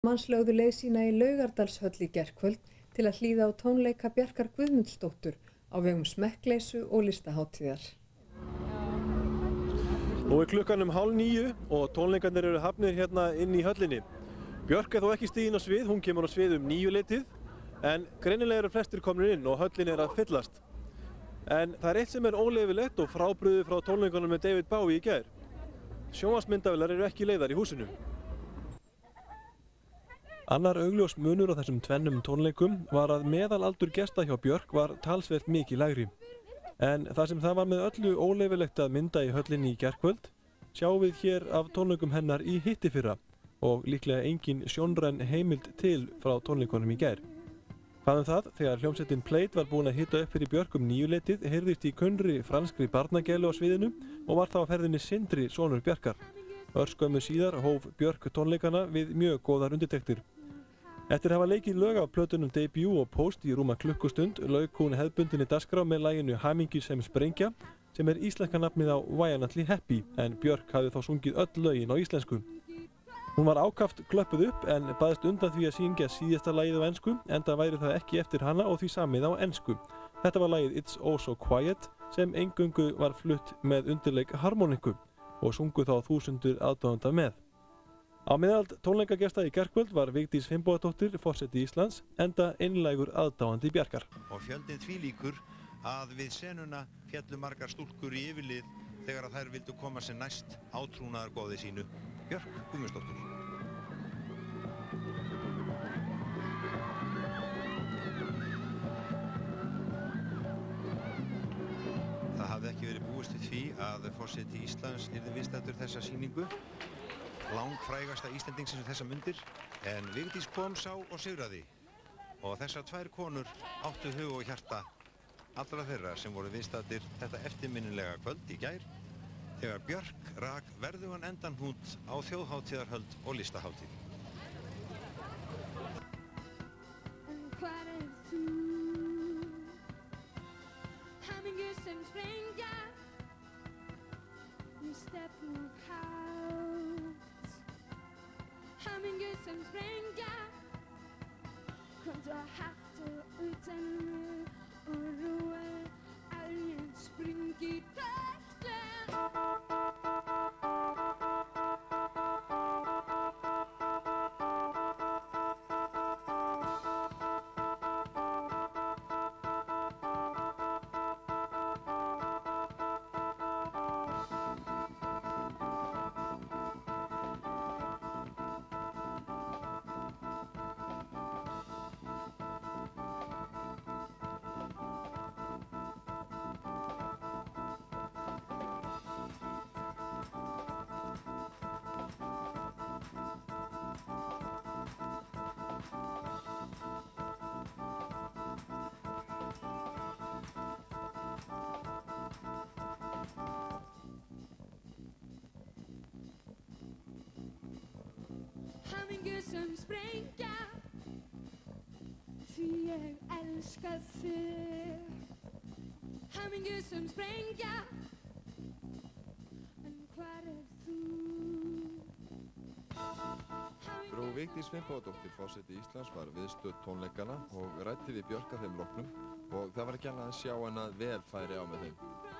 Manns lögðu leið sína í Laugardalshöll í gærkvöld til að hlýða á tónleika Bjarkar Guðmundsdóttur á vegum smekkleysu og listahátíðar. Nú klukkan 8:30 og tónleikarnir eru hafnir hérna inn í höllinni. Björk þó ekki stigin á svið, hún kemur á svið 9:00 en greinilega eru flestir komnir inn og höllin að fyllast. En það eitt sem óleyfilegt og frábrugðið frá tónleikunum með David Bowie í gær. Sjónvarpsmyndavélar eru ekki leyfðar í húsinu. Annar augljós munur á þessum tvennum tónleikum var að meðalaldur gesta hjá Björk var talsvert mikið lægri. En þar sem það var með öllu óleyfilegt að mynda í höllinni í gærkvöld, sjáum við hér af tónleikum hennar í hittifyrra og líklega engin sjónræn heimild til frá tónleikunum í gær. Hvað það, þegar hljómsveitin Plate var búin að hita upp fyrir Björk 9:00 heyrðist í kunnri franskri barnagælu á sviðinu og var þá á ferðinni Sindri, sonur Bjarkar. Örskömmu síðar hóf Björk tónleikana við mjög góðar undirtektir. Eftir að hafa leikið lög af plötunum Debut og Post í rúma klukkustund lauk hún hefðbundinni dagskrá með laginu Hamingju sem sprengja sem íslenska nafnið á Violently Happy en Björk hafði þá sungið öll lögin á íslensku. Hún var ákaft klöppuð upp en baðst undan því að syngja síðasta lagið á ensku enda væri það ekki eftir hana og því samið á ensku. Þetta var lagið It's Oh So Quiet sem eingöngu var flutt með undirleik harmoniku og sungu þá þúsundur aðdáenda með. Á meðal tónleikagesta í gærkvöld var Vigdís Finnbogadóttir, forseti Íslands, enda einlægur aðdáandi Bjarkar. Og fjöldinn þvílíkur að við senuna féllu margar stúlkur í yfirlið þegar að þær vildu koma sér næst átrúnaðargoði sínu, Björk Guðmundsdóttur. Það hafði ekki verið búist við því að forseti Íslands yrði viðstaddur þessa sýningu. Langfrægasta Íslendingsins þessa mundir, en Vigdís kom, sá og sigraði. Og þessar tvær konur áttu hug og hjarta allra þeirra sem voru viðstaddir þetta eftirminnilega kvöld í gær, þegar Björk rak verðugan endanhnút á þjóðhátíðarhöld og listahátíð. En hvar þú? Hamingju sem sprengja, við stefnum hátt. Hamingju sem sprengja, komdu að hættu utan mig og rúa alveg springi í dögslinn. Hamingju sem sprengja, því ég elska þig. Hamingju sem sprengja, en hvar þú? Frú Vigdís Finnbogadóttir, forseti Íslands, var viðstödd tónleikana og ræddi við Björk að þeim loknum og það var ekki annað að sjá en að vel færi á með þeim.